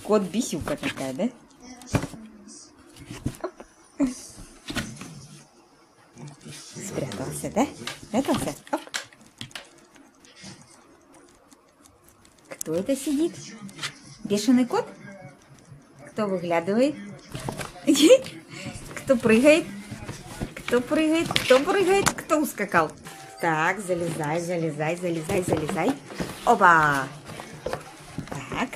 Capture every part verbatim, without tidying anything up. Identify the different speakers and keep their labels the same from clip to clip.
Speaker 1: кот-бисюка такая, да? Оп. Спрятался, да? Спрятался? Оп. Кто это сидит? Бешеный кот? Кто выглядывает? Кто прыгает? Кто прыгает? Кто прыгает? Кто ускакал? Так, залезай, залезай, залезай, залезай. Опа! Так.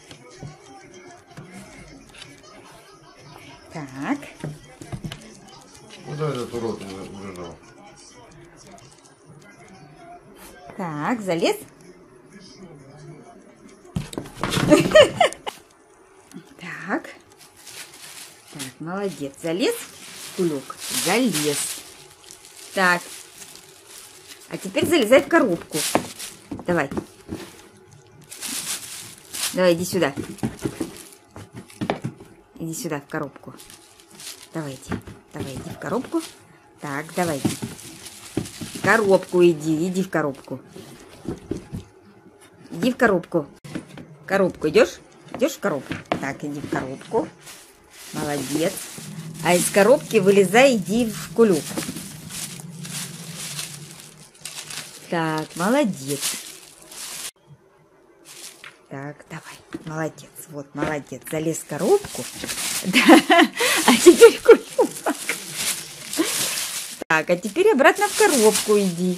Speaker 1: Так.
Speaker 2: Куда этот урод убежал?
Speaker 1: Так, залез. Так. Так, молодец. Залез, кулек? Залез. Так. А теперь залезай в коробку. Давай. Давай, иди сюда. Иди сюда, в коробку. Давайте. Давай, иди в коробку. Так, давай. В коробку иди. Иди в коробку. Иди в коробку. В коробку идешь? Идешь в коробку? Так, иди в коробку. Молодец. А из коробки вылезай, иди в кулек. Так, молодец. Так, давай. Молодец. Вот, молодец. Залез в коробку. Да. А теперь кулек. Так, а теперь обратно в коробку иди.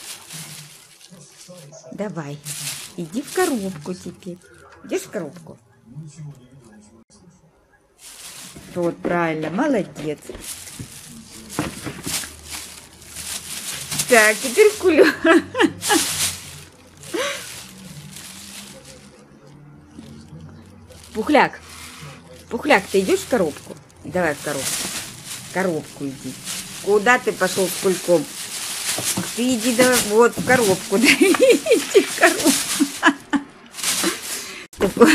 Speaker 1: Давай. Иди в коробку теперь. Идешь в коробку? Вот, правильно. Молодец. Так, теперь в кулек. Пухляк. Пухляк, ты идешь в коробку? Давай в коробку. В коробку иди. Куда ты пошел с кульком? Ты иди да, вот в коробку. Да, иди в коробку.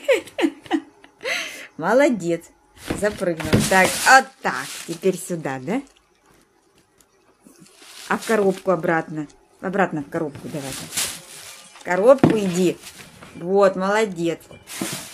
Speaker 1: Молодец. Запрыгнул. Так, вот так. Теперь сюда, да? А в коробку обратно. Обратно в коробку давай. В коробку иди. Вот, молодец.